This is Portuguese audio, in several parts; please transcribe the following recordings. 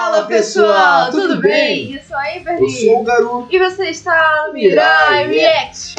Fala pessoal, tudo bem? Eu sou a Everly. Eu sou o Garu. E você está no Mirai React.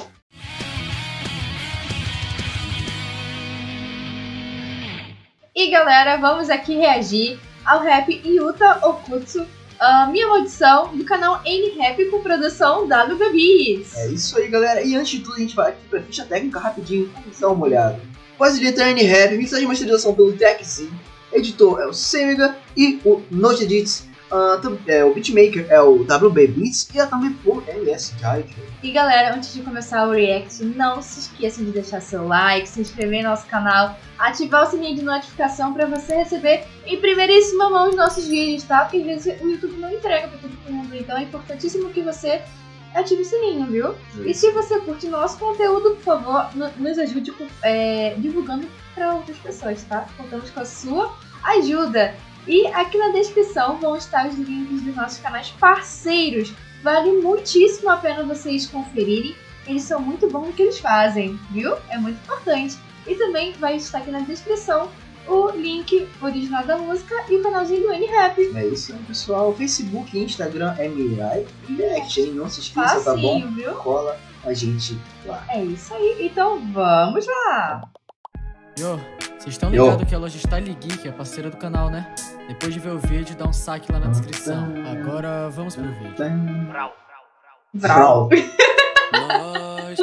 E galera, vamos aqui reagir ao rap Yuta Okutsu, Minha Maldição, do canal N-Rap com produção WBBs. É isso aí, galera. E antes de tudo, a gente vai aqui pra ficha técnica rapidinho. Vamos dar uma olhada. Voz de letra N-Rap, mixagem e masterização pelo TechZ. Editor é o Semiga e o Note Edits, o beatmaker é o WB Beats e também por LS Jive. E galera, antes de começar o react, não se esqueçam de deixar seu like, se inscrever no nosso canal, ativar o sininho de notificação para você receber em primeiríssima mão os nossos vídeos, tá? Porque às vezes o YouTube não entrega para todo mundo, então é importantíssimo que você ative o sininho, viu? E se você curte nosso conteúdo, por favor, nos ajude divulgando para outras pessoas, tá? Contamos com a sua ajuda. E aqui na descrição vão estar os links dos nossos canais parceiros. Vale muitíssimo a pena vocês conferirem. Eles são muito bons no que eles fazem, viu? É muito importante. E também vai estar aqui na descrição o link original da música e o canalzinho do N-Rap. É isso aí, pessoal. Facebook e Instagram é Mirai React, hein? Não se esqueça, facinho, tá bom? Viu? Cola a gente lá. É isso aí. Então vamos lá! Vocês estão ligados que a loja Style Geek é parceira do canal, né? Depois de ver o vídeo, dá um saque lá na descrição. Agora vamos pro vídeo. Vral. Nós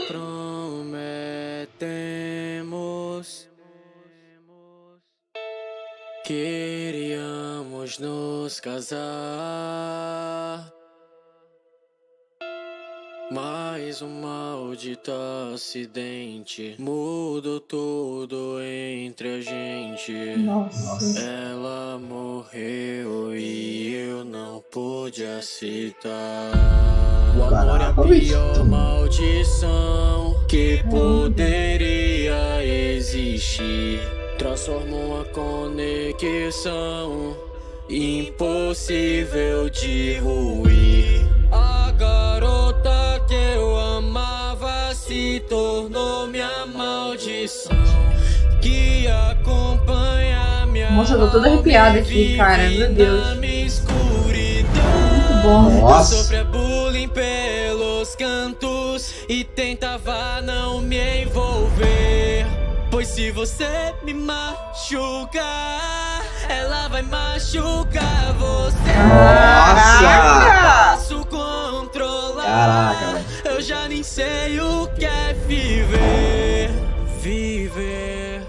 prometemos que iríamos nos casar, mas um maldito acidente mudou tudo entre a gente. Nossa. Ela morreu e eu não pude aceitar. O amor é a pior maldição que poderia existir. Transformou uma conexão impossível de ruir. A garota que eu amava se tornou minha maldição, que acompanha minha. Nossa, eu tô toda arrepiada aqui, cara. Meu Deus. Muito bom. Nossa. Sofria bullying pelos cantos e tentava não me envolver, pois se você me machucar, ela vai machucar você. Nossa! Posso controlar. Caraca. Eu já nem sei o que é viver. Viver,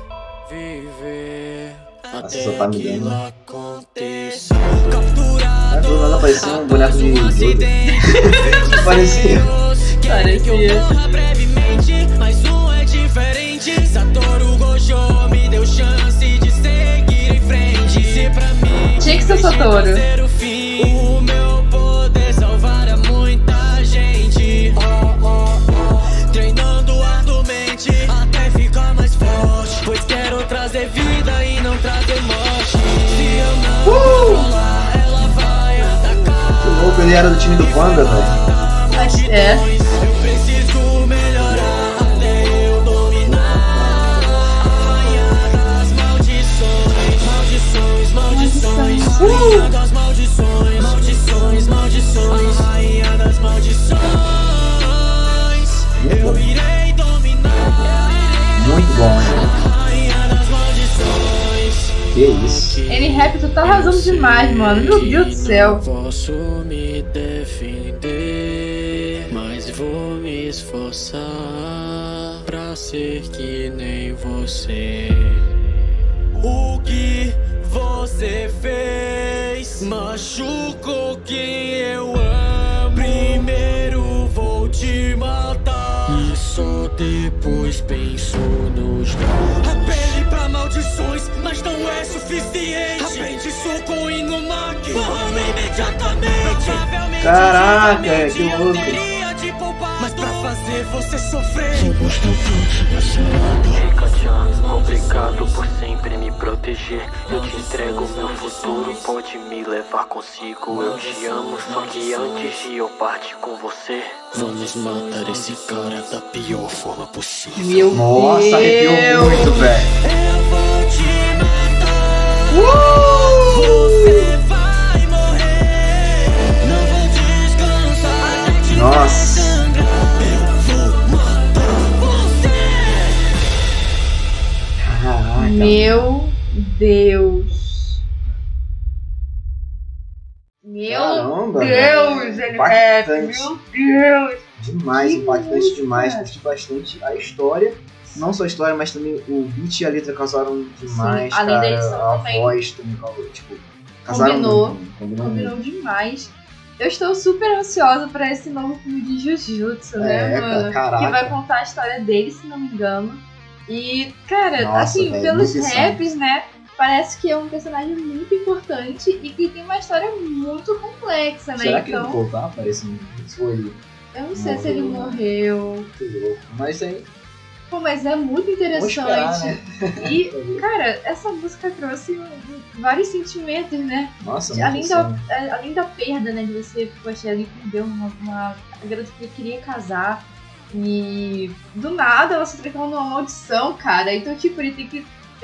viver. Nossa, Até só tá me aquilo dando. aconteça. Capturado. Do nada apareceu um boneco de parecia. Querem que eu morra brevemente, mas um é diferente. Satoru Gojo me deu chance de seguir em frente. Se pra mim Tinha que ser Satoru. ser o fim, o meu poder salvar a muita gente. Treinando arduamente até ficar mais forte, pois quero trazer vida e não trazer morte. Se eu não controlar, ela vai atacar. O louco, ele era do time do Panda, velho. Acho que é. Eu preciso melhorar até eu dominar a rainha das maldições. Maldições, maldições. Rainha das maldições. Maldições, maldições. Rainha das maldições. Eu irei dominar. Muito bom, né? Rainha das maldições. Que isso. N-Rap, tu tá arrasando demais, mano. Meu Deus do céu. Não posso me defender, mas vou me esforçar pra ser que nem você. O que você fez machucou quem eu amo. Primeiro vou te matar e só depois penso nos dois. Apele pra maldições, mas não é suficiente. Aprende soco e no mangue, morram imediatamente. Caraca, que louco. Mas pra fazer você sofrer, obrigado por sempre me proteger. Eu te entrego meu futuro, pode me levar consigo. Eu te amo, só que antes de eu partir com você, vamos matar esse cara da pior forma possível. Meu Nossa, arrepiou Deus. muito, velho. Eu vou te matar. Você vai morrer. Meu Caramba, Deus, velho. NRap, meu Deus. Demais, Que impactante música. demais. Curti bastante a história. Não só a história, mas também o beat e a letra casaram demais, Sim, além da cara. edição A também. voz também, tipo, casaram Combinou. muito. Combinou Combinou muito. demais. Eu estou super ansiosa pra esse novo filme de Jujutsu, né, É, mano? caraca. Que vai contar a história dele, se não me engano. E, cara, Nossa, assim, velho, pelos muito raps, né? Parece que é um personagem muito importante e que tem uma história muito complexa, né? Será que ele Então, voltar? Parece ou ele eu não sei se ele morreu. muito louco. Mas aí, Pô, mas é muito vamos interessante. esperar, né? E, cara, essa música trouxe vários sentimentos, né? Nossa, Além muito da, emoção. além da perda, né? De você, poxa, ele perdeu uma garota que ele queria casar. E do nada ela se transforma numa maldição, cara. Então, tipo, ele tem que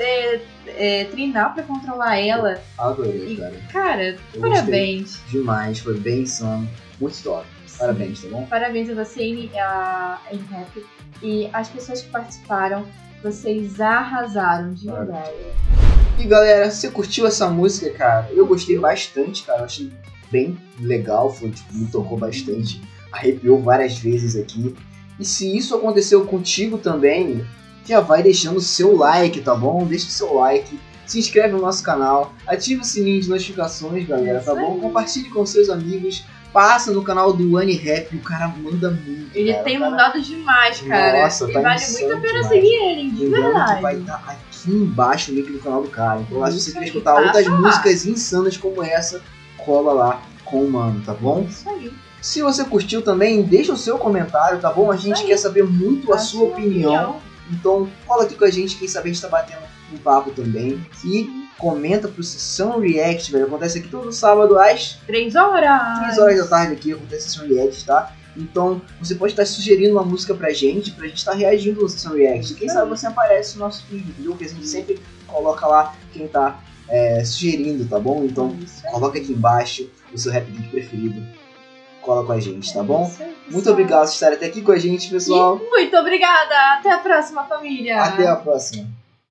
treinar pra controlar ela. Adorei, E, cara. cara, Eu parabéns. Demais, foi bem insano. Muito top. Parabéns, tá bom? Parabéns a você, NRap. E as pessoas que participaram, vocês arrasaram de verdade. E galera, você curtiu essa música, cara? Eu gostei bastante, cara. Eu achei bem legal, foi, tipo, me tocou bastante. Arrepiou várias vezes aqui. E se isso aconteceu contigo também, já vai deixando o seu like, tá bom? Deixa o seu like, se inscreve no nosso canal, ativa o sininho de notificações, galera, tá bom? Compartilhe com seus amigos, passa no canal do NRap, o cara manda muito. Ele cara. tem O cara- mandado demais, cara. Nossa, e tá vale insano muito a pena demais. seguir ele, de Lembrando verdade. que vai estar aqui embaixo o link do canal do cara. Então lá, se você Isso quer aí, escutar passa outras lá. músicas insanas como essa, cola lá com o mano, tá bom? Isso aí. Se você curtiu também, deixa o seu comentário, tá bom? A gente aí. quer saber muito a sua opinião. Então, cola aqui com a gente, quem sabe a gente tá batendo um papo também. E comenta pro Sessão React, velho. Acontece aqui todo sábado às 3 horas. 3 horas da tarde aqui, acontece a Sessão React, tá? Então, você pode estar sugerindo uma música pra gente estar reagindo na Sessão React. E quem sabe você aparece no nosso vídeo, viu? Que a gente sempre coloca lá quem tá sugerindo, tá bom? Então, Isso aí. coloca aqui embaixo o seu rap beat preferido. Cola com a gente, tá bom? Isso aí, Muito pessoal. obrigado por estar até aqui com a gente, pessoal. E muito obrigada. Até a próxima, família. Até a próxima.